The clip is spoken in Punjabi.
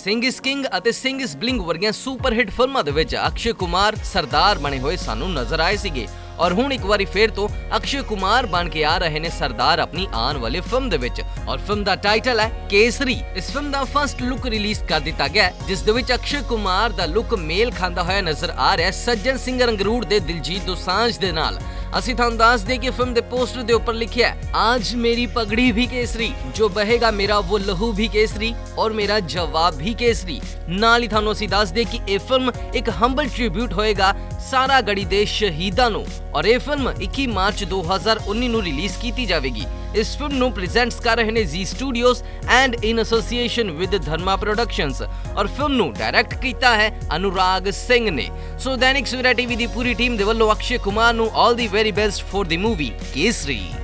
ਸਿੰਘ ਇਸ ਕਿੰਗ ਅਤੇ ਸਿੰਘ ਇਸ ਬਲਿੰਗ ਵਰਗੀਆਂ ਸੁਪਰਹਿੱਟ ਫਿਲਮਾਂ ਦੇ ਵਿੱਚ ਅਕਸ਼ੇ ਕੁਮਾਰ ਸਰਦਾਰ ਬਣੇ ਹੋਏ ਸਾਨੂੰ ਨਜ਼ਰ ਆਏ ਸੀਗੇ और हुण एक बारी फिर तो अक्षय कुमार बन के आ रहे ने सरदार अपनी आने वाली फिल्म दे विच और फिल्म दा टाइटल है केसरी। इस फिल्म दा फर्स्ट लुक रिलीज कर दिता गया जिस दे विच अक्षय कुमार दा लुक मेल खांदा होया नजर आ रहा है सज्जन सिंह रंगरूड़ दे दिलजीत दोसांझ दे नाल। ਅਸੀਂ ਤੁਹਾਨੂੰ ਦੱਸ ਦੇ ਕਿ ਫਿਲਮ ਦੇ ਪੋਸਟਰ ਦੇ ਉੱਪਰ ਲਿਖਿਆ ਹੈ आज मेरी पगड़ी भी केसरी जो बहेगा मेरा वो लहू भी केसरी और मेरा जवाब भी केसरी। ਨਾਲ ਹੀ ਤੁਹਾਨੂੰ ਅਸੀਂ ਦੱਸ ਦੇ ਕਿ ਇਹ ਫਿਲਮ ਇੱਕ ਹੰਬਲ ਟ੍ਰਿਬਿਊਟ ਹੋਏਗਾ ਸਾਰਾ ਗੜੀ ਦੇ ਸ਼ਹੀਦਾਂ ਨੂੰ और ਇਹ ਫਿਲਮ 21 ਮਾਰਚ 2019 ਨੂੰ ਰਿਲੀਜ਼ ਕੀਤੀ ਜਾਵੇਗੀ। ਇਸ ਫਿਲਮ ਨੂੰ ਪ੍ਰੈਜ਼ੈਂਟਸ ਕਰ ਰਹੇ ਨੇ Zee studios and in association with Dharma productions और ਫਿਲਮ ਨੂੰ ਡਾਇਰੈਕਟ ਕੀਤਾ ਹੈ ਅਨੁਰਾਗ ਸਿੰਘ ਨੇ। ਸੋ ਦੈਨਿਕ ਸਵੇਰਾ ਟੀਵੀ ਦੀ ਪੂਰੀ ਟੀਮ ਦੇ ਵੱਲੋਂ ਅਕਸ਼ੇ ਕੁਮਾਰ ਨੂੰ all the very best for the movie Kesari.